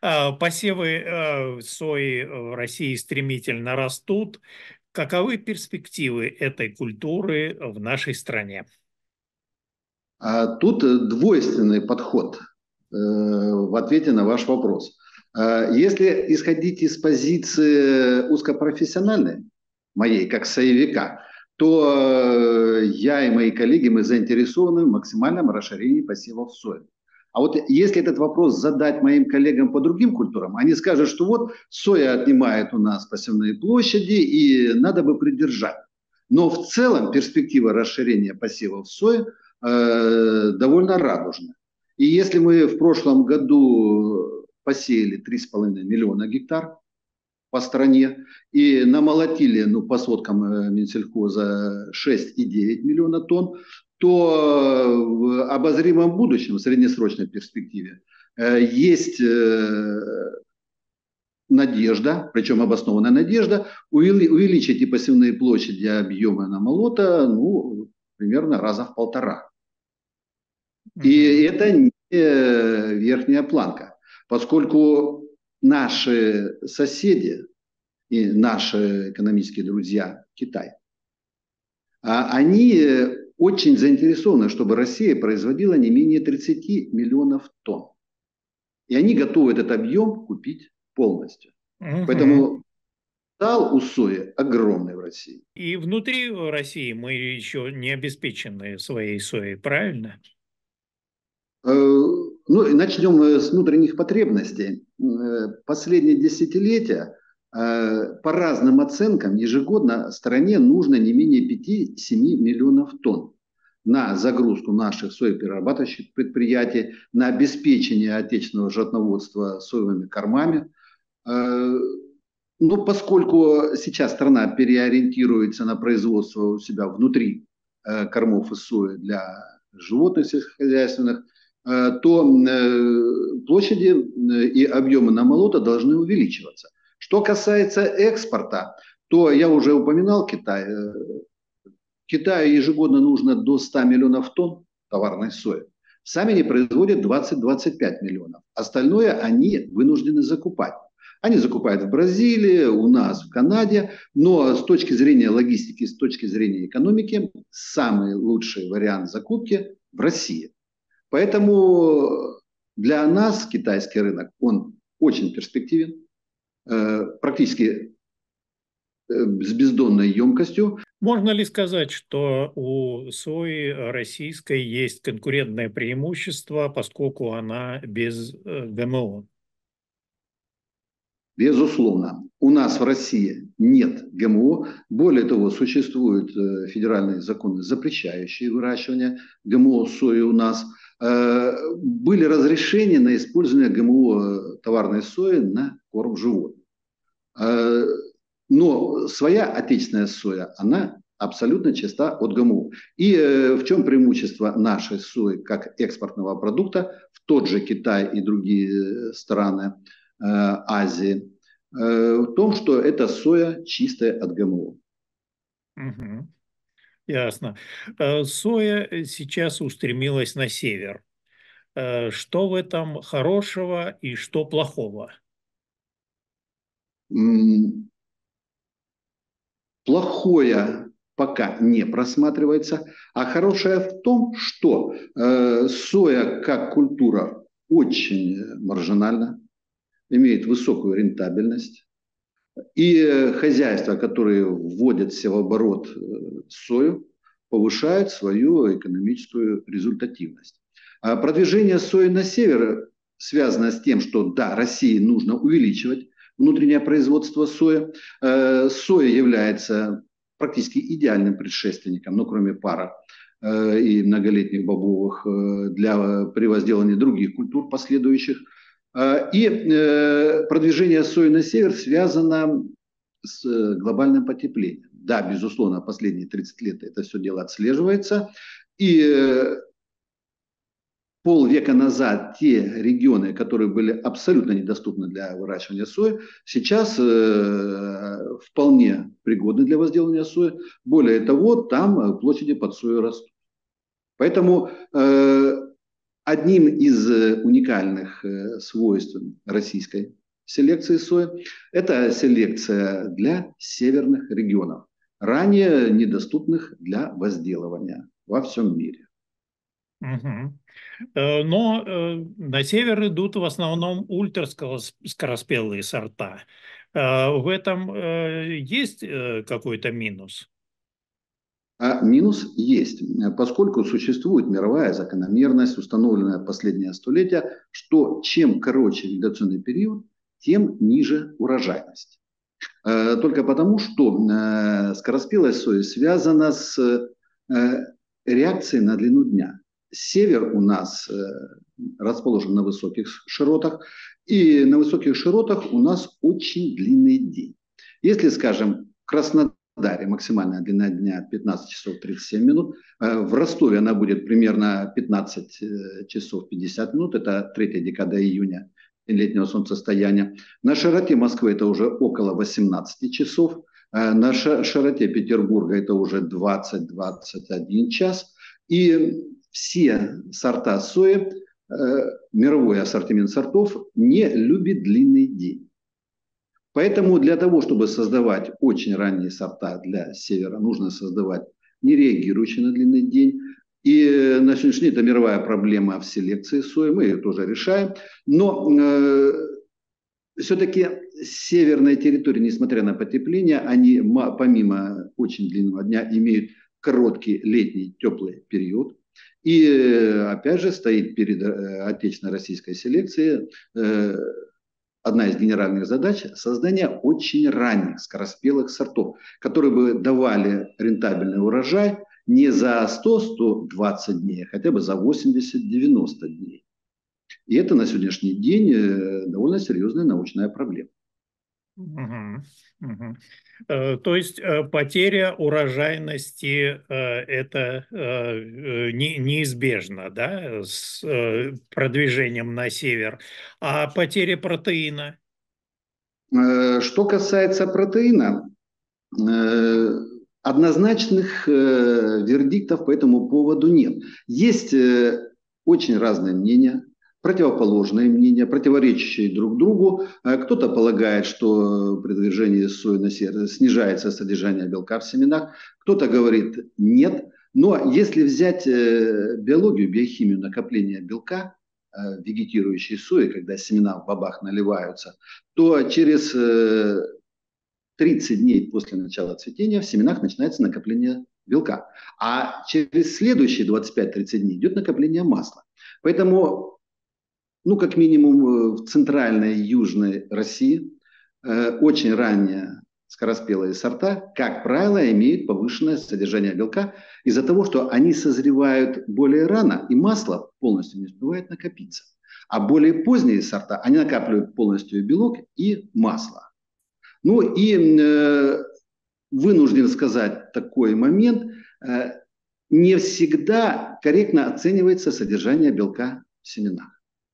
Посевы сои в России стремительно растут. Каковы перспективы этой культуры в нашей стране? Тут двойственный подход в ответе на ваш вопрос. Если исходить из позиции узкопрофессиональной, моей, как соевика, то я и мои коллеги, мы заинтересованы в максимальном расширении посевов сои. А вот если этот вопрос задать моим коллегам по другим культурам, они скажут, что вот соя отнимает у нас посевные площади и надо бы придержать. Но в целом перспектива расширения посевов сои довольно радужная. И если мы в прошлом году посеяли 3,5 миллиона гектар по стране и намолотили, ну, по сводкам Минсельхоза, 6,9 миллиона тонн, то в обозримом будущем, в среднесрочной перспективе, есть надежда, причем обоснованная надежда, увеличить и посевные площади, объемы намолота, ну, примерно раза в полтора. И Мгм. это не верхняя планка, поскольку наши соседи и наши экономические друзья Китай, они очень заинтересованы, чтобы Россия производила не менее 30 миллионов тонн. И они готовы этот объем купить полностью. Мгм. Поэтому потенциал у сои огромный в России. И внутри России мы еще не обеспечены своей соей, правильно? Ну, и начнем с внутренних потребностей. Последние десятилетия, по разным оценкам, ежегодно стране нужно не менее 5-7 миллионов тонн на загрузку наших соеперерабатывающих предприятий, на обеспечение отечественного животноводства соевыми кормами. Но поскольку сейчас страна переориентируется на производство у себя внутри кормов из сои для животных сельскохозяйственных, то площади и объемы намолота должны увеличиваться. Что касается экспорта, то я уже упоминал Китай. Китаю ежегодно нужно до 100 миллионов тонн товарной сои. Сами они производят 20-25 миллионов. Остальное они вынуждены закупать. Они закупают в Бразилии, у нас в Канаде, но с точки зрения логистики, с точки зрения экономики, самый лучший вариант закупки в России. Поэтому для нас китайский рынок, он очень перспективен, практически с бездонной емкостью. Можно ли сказать, что у сои российской есть конкурентное преимущество, поскольку она без ГМО? Безусловно, у нас в России нет ГМО. Более того, существуют федеральные законы, запрещающие выращивание ГМО сои у нас. Были разрешения на использование ГМО товарной сои на корм животных. Э, Но своя отечественная соя, она абсолютно чиста от ГМО. И в чем преимущество нашей сои как экспортного продукта в тот же Китай и другие страны Азии? В том, что это соя чистая от ГМО. Мгм. Ясно. Соя сейчас устремилась на север. Что в этом хорошего и что плохого? М, Плохое пока не просматривается, а хорошее в том, что соя как культура очень маржинальна, имеет высокую рентабельность. И хозяйства, которые вводят в оборот сою, повышают свою экономическую результативность. А продвижение сои на север связано с тем, что да, России нужно увеличивать внутреннее производство сои. Соя является практически идеальным предшественником, ну, кроме пара и многолетних бобовых при возделании других культур последующих. И продвижение сои на север связано с глобальным потеплением. Да, безусловно, последние 30 лет это все дело отслеживается. И полвека назад те регионы, которые были абсолютно недоступны для выращивания сои, сейчас вполне пригодны для возделывания сои. Более того, там площади под сою растут. Поэтому Одним из уникальных свойств российской селекции сои это селекция для северных регионов, ранее недоступных для возделывания во всем мире. Мгм. Но на север идут в основном ультраскороспелые сорта. В этом есть какой-то минус? А минус есть, поскольку существует мировая закономерность, установленная в последние столетия, что чем короче вегетационный период, тем ниже урожайность. Только потому, что скороспелая соя связана с реакцией на длину дня. Север у нас расположен на высоких широтах, и на высоких широтах у нас очень длинный день. Если, скажем, в Краснодаре максимальная длина дня 15 часов 37 минут, в Ростове она будет примерно 15 часов 50 минут, это третья декада июня, летнего солнцестояния. На широте Москвы это уже около 18 часов, на широте Петербурга это уже 20-21 час. И все сорта сои, мировой ассортимент сортов не любит длинный день. Поэтому для того, чтобы создавать очень ранние сорта для севера, нужно создавать не реагирующие на длинный день. И на сегодняшний день это мировая проблема в селекции сои, мы ее тоже решаем. Но все-таки северные территории, несмотря на потепление, они помимо очень длинного дня имеют короткий летний теплый период. И опять же стоит перед отечественной российской селекцией одна из генеральных задач – создание очень ранних скороспелых сортов, которые бы давали рентабельный урожай не за 100-120 дней, а хотя бы за 80-90 дней. И это на сегодняшний день довольно серьезная научная проблема. Мгм. Мгм. То есть потеря урожайности это неизбежно, да, с продвижением на север, а потеря протеина? Что касается протеина, однозначных вердиктов по этому поводу нет. Есть очень разные мнения, противоположные мнения, противоречащие друг другу. Кто-то полагает, что при движении сои на север снижается содержание белка в семенах, кто-то говорит нет. Но если взять биологию, биохимию накопления белка в вегетирующей сои, когда семена в бобах наливаются, то через 30 дней после начала цветения в семенах начинается накопление белка. А через следующие 25-30 дней идет накопление масла. Поэтому, ну, как минимум в центральной и южной России очень ранние скороспелые сорта, как правило, имеют повышенное содержание белка из-за того, что они созревают более рано, и масло полностью не успевает накопиться. А более поздние сорта, они накапливают полностью и белок, и масло. Ну и вынужден сказать такой момент, не всегда корректно оценивается содержание белка в семенах.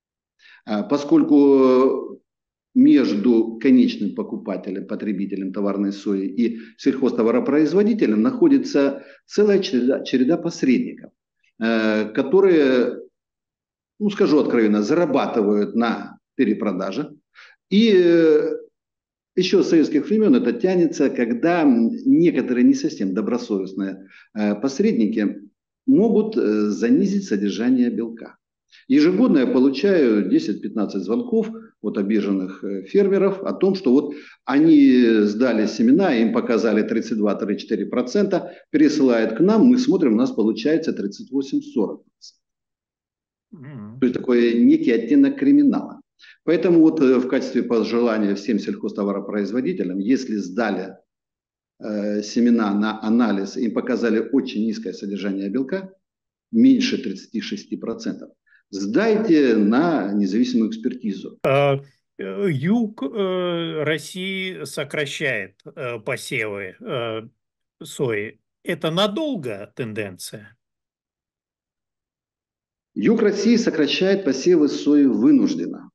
Поскольку между конечным покупателем, потребителем товарной сои и сельхозтоваропроизводителем находится целая череда посредников, которые, ну скажу откровенно, зарабатывают на перепродаже. И еще с советских времен это тянется, когда некоторые не совсем добросовестные посредники могут занизить содержание белка. Ежегодно я получаю 10-15 звонков от обиженных фермеров о том, что вот они сдали семена, им показали 32-34%, пересылают к нам, мы смотрим, у нас получается 38-40%. То есть такой некий оттенок криминала. Поэтому вот в качестве пожелания всем сельхозтоваропроизводителям, если сдали семена на анализ, им показали очень низкое содержание белка, меньше 36%, сдайте на независимую экспертизу. Юг России сокращает посевы сои. Это надолго тенденция? Юг России сокращает посевы сои вынужденно.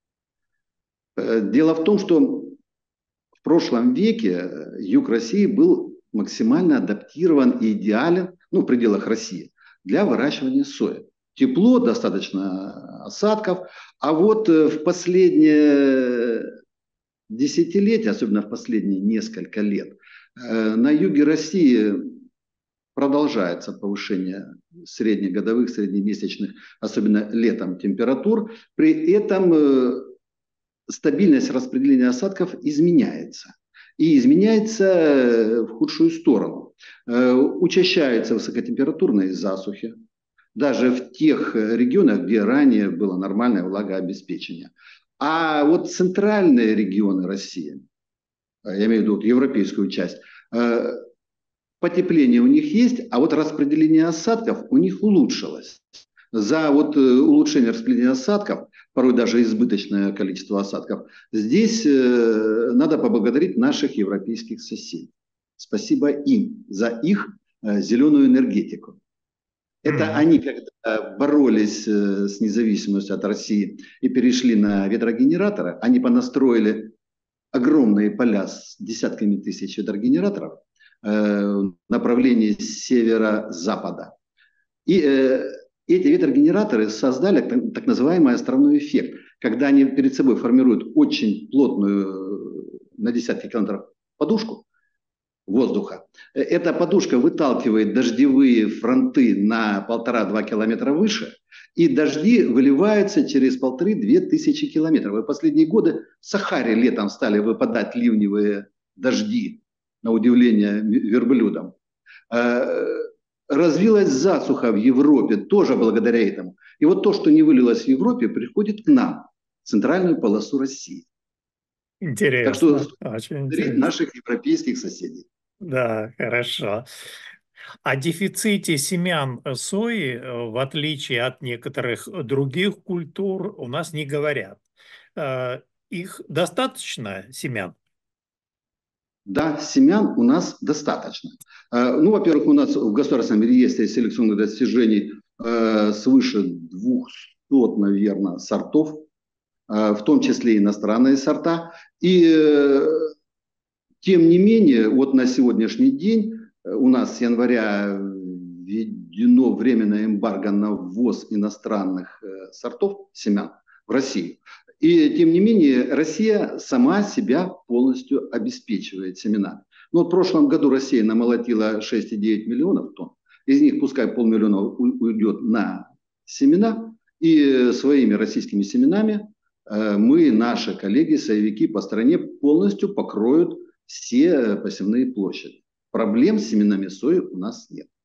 Дело в том, что в прошлом веке юг России был максимально адаптирован и идеален, ну, в пределах России, для выращивания сои. тепло, достаточно осадков. А вот в последние десятилетия, особенно в последние несколько лет, на юге России продолжается повышение среднегодовых, среднемесячных, особенно летом, температур. При этом стабильность распределения осадков изменяется. И изменяется в худшую сторону. Учащаются высокотемпературные засухи, даже в тех регионах, где ранее было нормальное влагообеспечение. А вот центральные регионы России, я имею в виду вот европейскую часть, потепление у них есть, а вот распределение осадков у них улучшилось. За вот улучшение распределения осадков, порой даже избыточное количество осадков, здесь надо поблагодарить наших европейских соседей. Спасибо им за их зеленую энергетику. Это они, когда боролись с независимостью от России и перешли на ветрогенераторы, они понастроили огромные поля с десятками тысяч ветрогенераторов в направлении северо-запада. И эти ветрогенераторы создали так называемый островной эффект, когда они перед собой формируют очень плотную на десятки километров подушку воздуха. Эта подушка выталкивает дождевые фронты на 1,5-2 километра выше, и дожди выливаются через 1500-2000 километров. И в последние годы в Сахаре летом стали выпадать ливневые дожди, на удивление верблюдам. Развилась засуха в Европе тоже благодаря этому. И вот то, что не вылилось в Европе, приходит к нам, в центральную полосу России. Так что Интересно, очень интересно. наших европейских соседей. Да, хорошо. О дефиците семян сои, в отличие от некоторых других культур, у нас не говорят. Их достаточно, семян? Да, семян у нас достаточно. Ну, во-первых, у нас в государственном реестре селекционных достижений свыше 200, наверное, сортов, в том числе иностранные сорта. И тем не менее, вот на сегодняшний день у нас с января введено временное эмбарго на ввоз иностранных сортов семян в Россию. И тем не менее Россия сама себя полностью обеспечивает семенами. Ну, вот в прошлом году Россия намолотила 6,9 миллионов тонн. Из них пускай 500 000 уйдет на семена. И своими российскими семенами мы, наши коллеги, соевики по стране полностью покроют все посевные площади. Проблем с семенами сои у нас нет.